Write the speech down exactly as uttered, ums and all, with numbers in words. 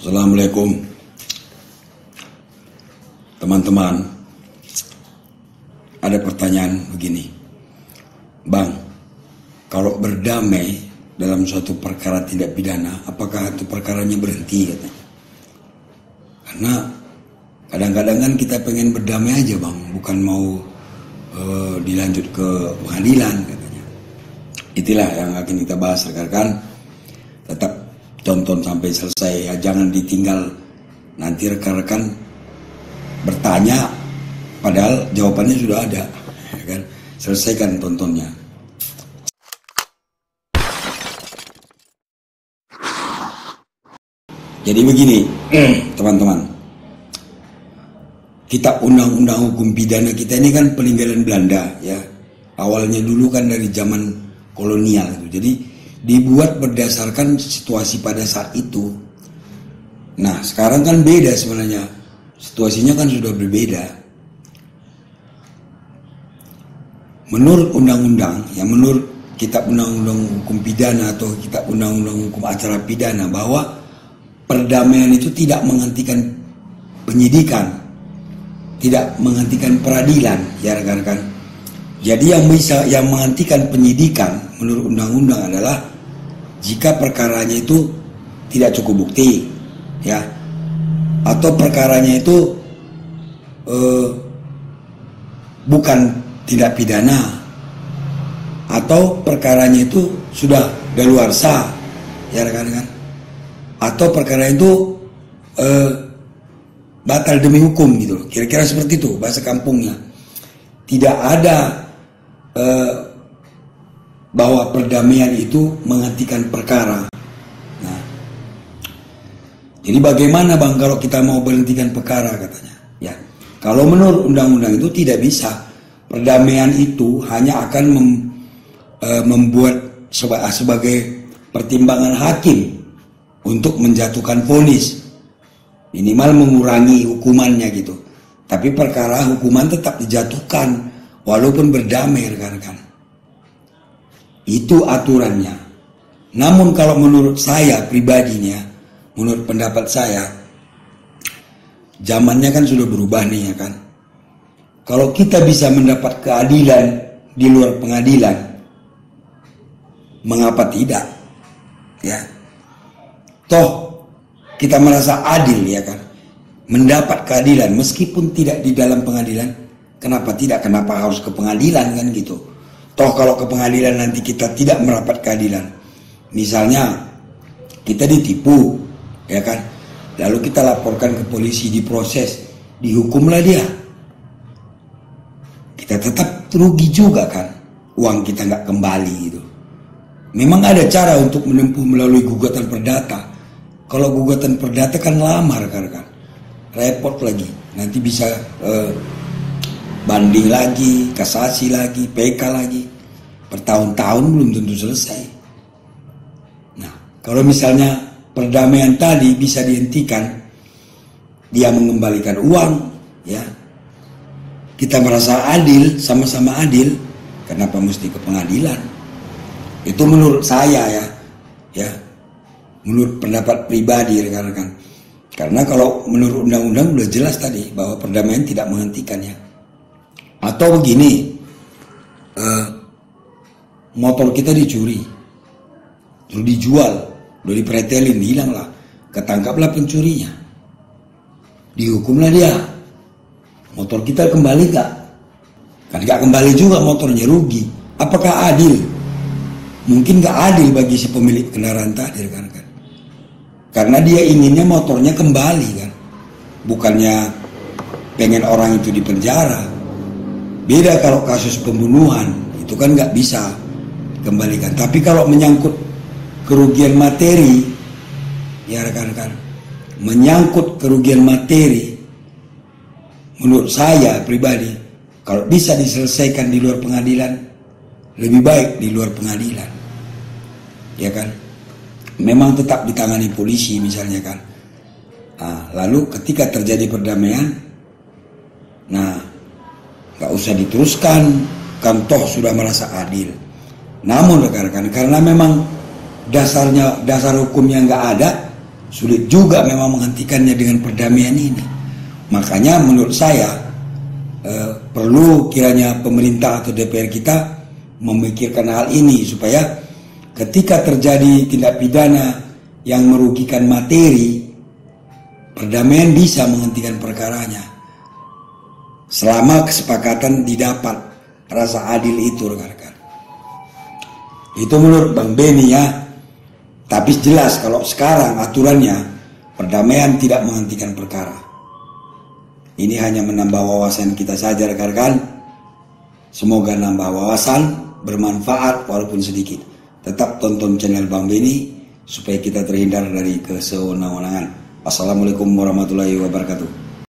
Assalamualaikum teman-teman. Ada pertanyaan begini, Bang, kalau berdamai dalam suatu perkara tindak pidana, apakah itu perkaranya berhenti? Katanya. Karena kadang-kadang kan kita pengen berdamai aja, Bang, bukan mau uh, dilanjut ke pengadilan, katanya. Itulah yang akan kita bahas rekan-rekan. Tetap tonton sampai selesai ya, jangan ditinggal. Nanti rekan-rekan bertanya padahal jawabannya sudah ada, ya kan? Selesaikan tontonnya. Jadi begini, teman-teman, kitab undang-undang hukum pidana kita ini kan peninggalan Belanda, ya. Awalnya dulu kan dari zaman kolonial itu. Jadi dibuat berdasarkan situasi pada saat itu. Nah, sekarang kan beda sebenarnya. Situasinya kan sudah berbeda. Menurut undang-undang, ya menurut kitab undang-undang hukum pidana atau kitab undang-undang hukum acara pidana, bahwa perdamaian itu tidak menghentikan penyidikan, tidak menghentikan peradilan, ya rekan-rekan. Jadi yang bisa yang menghentikan penyidikan menurut undang-undang adalah jika perkaranya itu tidak cukup bukti, ya, atau perkaranya itu eh, bukan tindak pidana, atau perkaranya itu sudah daluarsa, ya rekan-rekan, atau perkara itu eh, batal demi hukum gitu, kira-kira seperti itu bahasa kampungnya. Tidak ada eh, bahwa perdamaian itu menghentikan perkara. Nah, jadi bagaimana, Bang, kalau kita mau berhentikan perkara, katanya? Ya, kalau menurut undang-undang itu tidak bisa. Perdamaian itu hanya akan mem, e, membuat seba, sebagai pertimbangan hakim untuk menjatuhkan vonis, minimal mengurangi hukumannya gitu. Tapi perkara hukuman tetap dijatuhkan walaupun berdamai, rekan-rekan. Itu aturannya. Namun kalau menurut saya pribadinya, menurut pendapat saya, zamannya kan sudah berubah nih, ya kan. Kalau kita bisa mendapat keadilan di luar pengadilan, mengapa tidak? Ya. Toh kita merasa adil, ya kan. Mendapat keadilan meskipun tidak di dalam pengadilan, kenapa tidak? Kenapa harus ke pengadilan, kan gitu. Toh kalau ke pengadilan nanti kita tidak mendapat keadilan, misalnya kita ditipu, ya kan, lalu kita laporkan ke polisi, diproses, dihukumlah dia, kita tetap rugi juga kan, uang kita nggak kembali gitu. Memang ada cara untuk menempuh melalui gugatan perdata. Kalau gugatan perdata kan lama, rekan-rekan, repot lagi, nanti bisa eh, banding lagi, kasasi lagi, P K lagi, bertahun-tahun belum tentu selesai. Nah, kalau misalnya perdamaian tadi bisa dihentikan, dia mengembalikan uang, ya, kita merasa adil, sama-sama adil, kenapa mesti ke pengadilan? Itu menurut saya, ya, ya, menurut pendapat pribadi, rekan-rekan. Karena kalau menurut undang-undang udah jelas tadi bahwa perdamaian tidak menghentikannya. Atau begini, uh, motor kita dicuri, lalu dijual, udah dipretelin, hilanglah, ketangkaplah pencurinya, dihukumlah dia, motor kita kembali gak? Kan gak kembali juga, motornya rugi. Apakah adil? Mungkin gak adil bagi si pemilik kendaraan tadi, kan? Karena dia inginnya motornya kembali, kan, bukannya pengen orang itu dipenjara. Beda kalau kasus pembunuhan, itu kan nggak bisa kembalikan. Tapi kalau menyangkut kerugian materi, ya rekan-rekan, menyangkut kerugian materi, menurut saya pribadi, kalau bisa diselesaikan di luar pengadilan, lebih baik di luar pengadilan, ya kan. Memang tetap ditangani polisi misalnya, kan. Nah, lalu ketika terjadi perdamaian, nah, gak usah diteruskan, kan toh sudah merasa adil. Namun rekan-rekan, karena memang dasarnya, dasar hukumnya nggak ada, sulit juga memang menghentikannya dengan perdamaian ini. Makanya menurut saya eh, perlu kiranya pemerintah atau D P R kita memikirkan hal ini, supaya ketika terjadi tindak pidana yang merugikan materi, perdamaian bisa menghentikan perkaranya selama kesepakatan didapat rasa adil itu, rekan-rekan. Itu menurut Bang Beni ya. Tapi jelas kalau sekarang aturannya perdamaian tidak menghentikan perkara. Ini hanya menambah wawasan kita saja, rekan-rekan. Semoga nambah wawasan, bermanfaat walaupun sedikit. Tetap tonton channel Bang Beni supaya kita terhindar dari kesewenang-wenangan. Assalamualaikum warahmatullahi wabarakatuh.